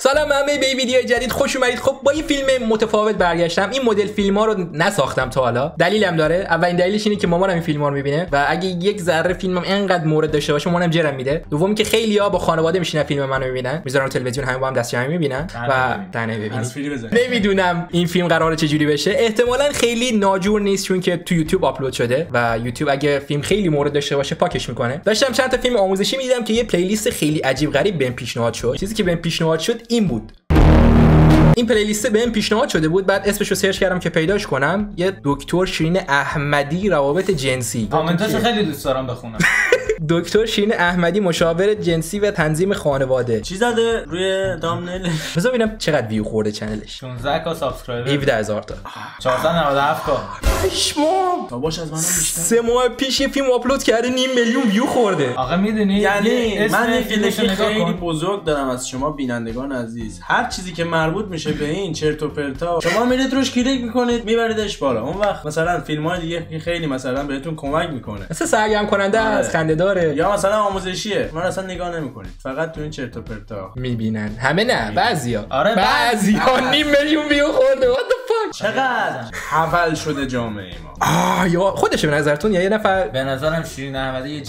سلام همه به ویدیو جدید خوش اومدید. خب با این فیلم متفاوت برگشتم. این مدل فیلم ها رو نساختم تا حالا. دلیلم داره. اولین دلیلش اینه که مامانم این فیلم ها رو میبینه و اگه یک ذره فیلمم اینقدر مورد داشته باشه مامانم جرم میده. دومی که خیلی‌ها با خانواده میشینن فیلم منو میبینن، میذارن تلویزیون همه با هم دست جمعی میبینن و تنه ببینید. نمیدونم این فیلم قراره چه جوری بشه. احتمالاً خیلی ناجور نیست چون که تو یوتیوب آپلود شده و یوتیوب اگه فیلم خیلی مورد داشته باشه پاکش میکنه. داشتم چند تا فیلم آموزشی میدیدم که یه پلیلیست خیلی عجیب غریب بهم پیشنهاد شد. چیزی که بهم پیشنهاد شد این بود. این پلیلیست بهم پیشنهاد شده بود، بعد اسمش رو سرچ کردم که پیداش کنم. یه دکتر شیرین احمدی روابط جنسی. کامنتاشو خیلی دوست دارم بخونم. دکتر شیرین احمدی مشاور جنسی و تنظیم خانواده. چی زده روی دامنل؟ بذار ببینم چقدر ویو خورده چنلش. 16 تا سابسکرایبر، 17000 تا، 497 تا. پشمام. باباش از منم بیشتر. 3 ماه پیش یه فیلم آپلود کرده 500,000 ویو خورده. آقا میدونی یعنی من فیلمو خیلی بزرگ دارم از شما بینندگان عزیز. هر چیزی که مربوط میشه به این چرت و پرتا شما میرید روش کلیک میکنید میبریدش بالا. اون وقت مثلا فیلم‌های دیگه خیلی مثلا بهتون کمک میکنه، مثلا سرگرم کننده است، خنده‌داره، یا مثلا آموزشیه. من اصلا نگاه نمیکنید، فقط تو این چرت و پرتا میبینن. همه نه، بعضیا. آره بعضیا 500,000 ویو خورده. what the fuck. چقدر حول شده جامعه ما. یا خودشه به نظرتون یا یه نفر؟ به نظرم شیرین احمدی یه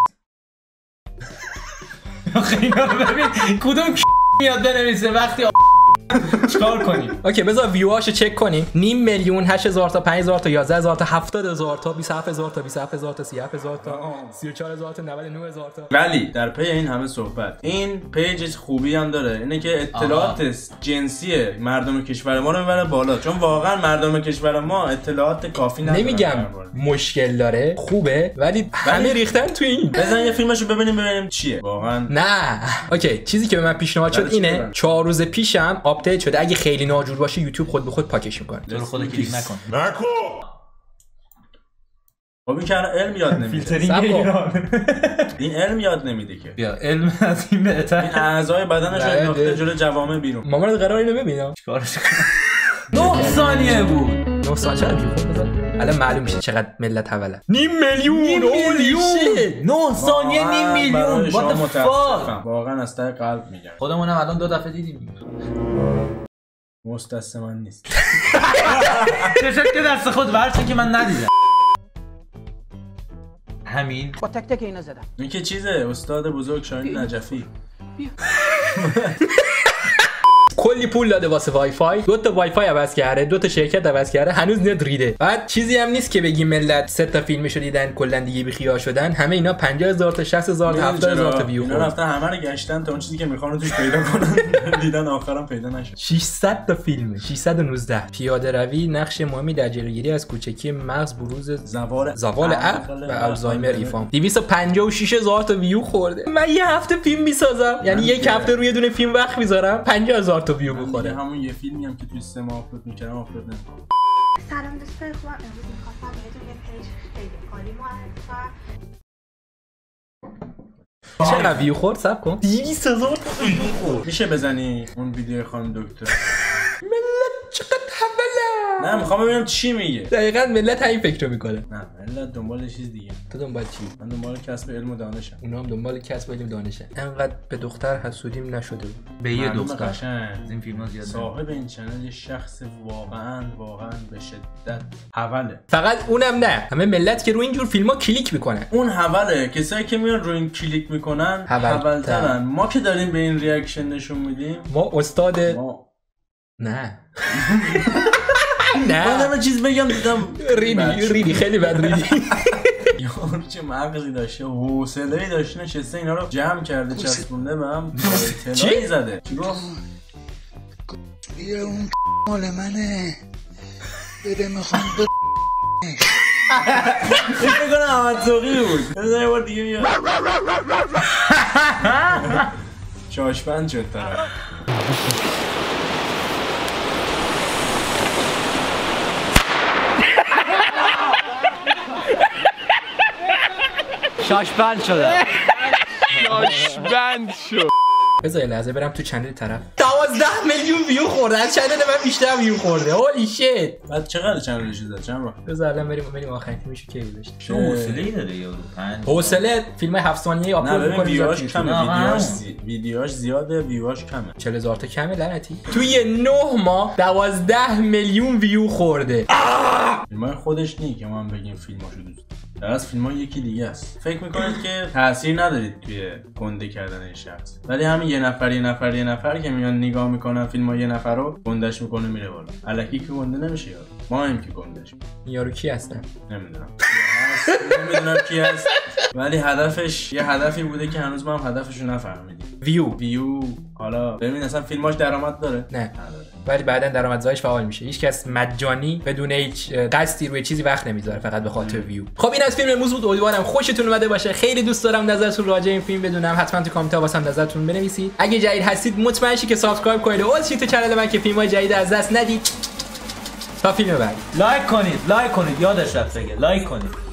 خیلی ببین کدوم میاد بنویسه وقتی چیکار کنیم. اوکی بذار ویوهاشو چک کنیم. 500,000 8000 تا 5000 تا 11000 تا 70000 تا 27000 تا 27000 تا 37000 تا 34000 تا 99000 تا. ولی در پی این همه صحبت این پیج خوبی هم داره، اینه که اطلاعات جنسی مردم کشور ما رو میبره بالا، چون واقعا مردم کشور ما اطلاعات کافی ندارن. نمیگم مشکل داره، خوبه، ولی همه ریختن تو این. بزن یه فیلمشو ببینیم چیه واقعا. نه اوکی چیزی که به من پیشنهاد شد اینه 4 روز پیشم آپدیت شده. اگه خیلی ناجور باشه یوتیوب خود به خود پاکش میکنه. تو خود کلیک نکن. خب این که علم یاد نمیده. فیلترینگ ایران. این علم یاد نمیده که. بیا علم از این بهتر. این اعضای بدنش رو انداخته جلوی جوامع بیرون. مامانت قرار اینو ببینم. چیکارش کنم؟ 9 ثانیه بود. 9 ثانیه الان معلوم میشه چقدر ملت حوله. 500,000 9 ثانیه 500,000. what the fuck. واقعا از ته قلب میگم. خودمونم الان 2 دفعه دیدیم. دست من نیست. چشم که دست خود ورچه که من ندیدم. همین با تک تک اینا زدم. این که چیزه استاد بزرگ شاهین نجفی. کلی پول داده واسه وای فای، 2 تا وای فای عوض کرده، 2 تا شرکت عوض کرده، هنوز نیاد ریده. بعد چیزی هم نیست که بگی ملت 3 تا فیلمشو دیدن کلا دیگه بی خیال شدن. همه اینا 50,000 تا 60,000 تا 70,000 تا ویو. اینا رفتن همه رو گشتن تا اون چیزی که میخوان توش پیدا کنن دیدن آخرام پیدا نشد. 600 تا فیلم، 619. پیاده روی نقش مهمی در جلوگیری از کوچکی مغز، بروز زوال عقل و آلزایمر ایفام. 256,000 تا ویو خورده. من یه هفته فیلم میسازم، یعنی یک هفته روی دونه فیلم وقت میذارم 50,000 تا ویو بخوره. همون یه فیلمی هم که توی 3 ماه آپلود می‌کردم آپلود نمی‌کنم. سلام دوستان خوبم. امروز می‌خواستم بهتون یه پیج خیلی عالی معرفی کنم. چقدر ویو خورد؟ صبر کن. 200,000 تا ویو خورد. میشه بزنی اون ویدیو خانم دکتر؟ ملت چقدر حوله. نه میخوام ببینم چی میگه. دقیقاً ملت همین فکر رو میکنه. نه ملت دنبال چیز دیگه. تو دنبال چی؟ من دنبال کسب علم و دانشم. اونا هم دنبال کسب علم دانشه. انقدر به دختر حسودیم نشده بود. به یه دختر. از این فیلم‌ها زیاد. صاحب این چنل یه شخص واقعا به شدت حوله. فقط اونم نه، همه ملت که رو این جور فیلم‌ها کلیک میکنن. اون حوله. کسایی که میان رو این کلیک میکنن حول‌ترن. ما که داریم به این ریاکشن نشون میدیم. ما استاد نه نه من همه چیز بگم دیدم ریدی خیلی بد ریدی. یارو چه مغزی داشته، حوصله‌ای داشته، نشسته اینا رو جمع کرده چسبونده به هم اطلاعی زده. چی گفت؟ بیا اون مال منه بده میخوام این بکنه احمد زوقی بود. یه بار دیگه بیا شاشپند شد طرف. شاشبند شده. شاشبند شد. بذار یه لحظه برم تو چنل طرف. 12 12 میلیون ویو خورده. از چنل من بیشتر ویو خورده. هولی شیت. بعد چقدر چنلش زد؟ چند بار؟ بذار الان بریم آخرین فیلمش کی گذاشت. چه حوصله‌ای داره یارو 5 حوصله فیلم 7 ثانیه‌ای آپلود نه ببین ویواش کمه، نه، ویدیوهاش زیاده، ویواش کمه. 40000 تا کمه لعنتی. توی 9 ماه 12 میلیون ویو خورده. فیلمای خودش نیست که ما هم بگیم فیلماشو دوست دارم. از فیلمای یکی دیگه است. فکر میکنید که تاثیر ندارید توی گنده کردن این شخص، ولی همین یه نفر که میان نگاه میکنن فیلمای یه نفر رو گندش میکنه میره بالا. الکی که گنده نمیشه یارو، ما هم که گندش. یارو کی هستن؟ نمیدونم کی هست، ولی هدفش یه هدفی بوده که هنوز ما هم هدفشو نفهمیدیم. ویو. حالا ببین اصلا فیلماش درآمد داره؟ نه نداره، ولی بعداً درآمدزایش فعال میشه. هیچ کس مجانی بدون هیچ قصدی روی چیزی وقت نمیذاره فقط به خاطر ویو. خب این از فیلم امروز بود. امیدوارم خوشتون اومده باشه. خیلی دوست دارم نظرتون راجع این فیلم بدونم. حتما تو کامنت ها واسم نظرتون بنویسید. اگه جدید هستید مطمئن شید که سابسکرایب کنید و تو چنل من که فیلم‌های جدید از دست ندید. تا فیلم بعد لایک کنید یادش رفت بگه لایک کنید.